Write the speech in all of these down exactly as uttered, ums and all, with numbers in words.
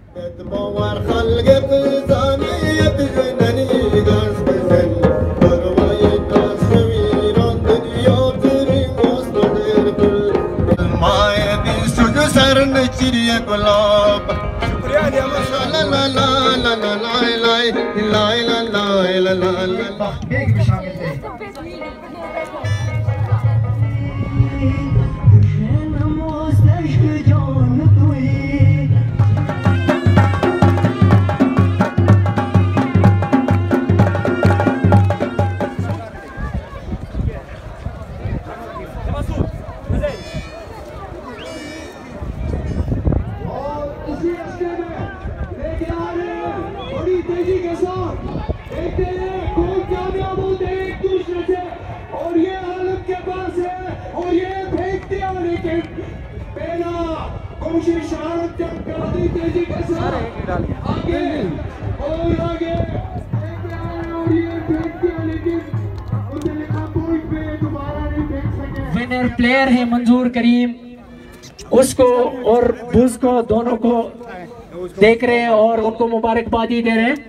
Winner player है मंजूर करीम, उसको और बुज को दोनों को देख रहे हैं और उनको मुबारकबादी दे रहे हैं।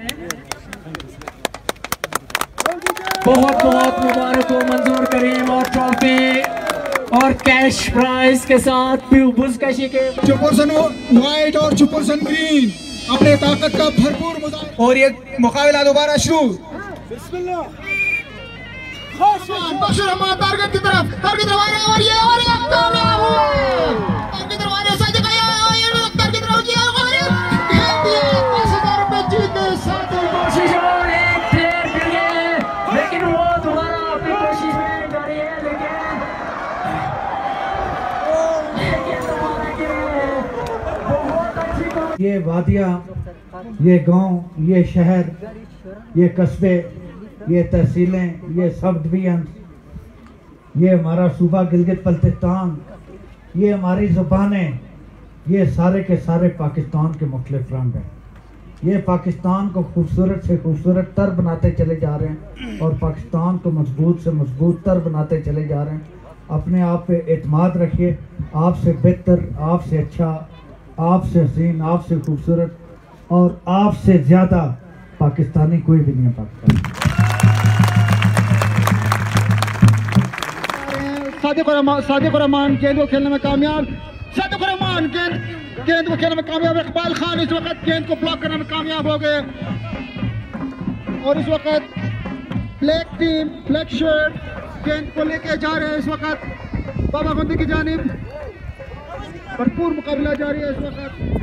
बहुत बहुत मुबारक हो मंजूर करीम और ट्रॉफी और कैश प्राइज के साथ बुज कशी के चुपुरसन व्हाइट और चुपुरसन ग्रीन अपने ताकत का भरपूर मुजाहिरा और ये मुकाबला दोबारा शुरू। बिस्मिल्लाह टारगेट की तरफ टारगेट और ये और ये कामयाब हुआ। टारगेट दरवाजे से गया और ये टारगेट तरफ किया और ये दस हज़ार रुपए जीते। साथ कोशिश और एक प्लेयर गिर गए लेकिन वो दोबारा अपनी कोशिश में जारी है लेकिन ये वादियाँ, ये गांव, ये शहर, ये कस्बे, ये तहसीलें, ये सब डिवीजन, ये हमारा सूबा गिलगित बल्तिस्तान, ये हमारी ज़ुबानें, ये सारे के सारे पाकिस्तान के मुख्तलिफ रंग हैं। ये पाकिस्तान को खूबसूरत से खूबसूरत तर बनाते चले जा रहे हैं और पाकिस्तान को मजबूत से मजबूत तर बनाते चले जा रहे हैं। अपने आप पे एतमाद रखिए। आपसे बेहतर, आपसे अच्छा, आपसे हसीन, आपसे खूबसूरत और आपसे ज़्यादा पाकिस्तानी कोई भी नहीं है। पाकिस्तान सादिक रहमान सादिक रहमान गेंद को खेलने में कामयाब। सादिक रहमान गेंद गेंद को खेलने में कामयाब। इकबाल खान इस वक्त गेंद को ब्लॉक करने में कामयाब हो गए और इस वक्त ब्लैक टीम ब्लैक शर्ट गेंद को लेके जा रहे हैं। इस वक्त बाबा बंदी की जानिब भरपूर मुकाबला जारी है इस वक्त।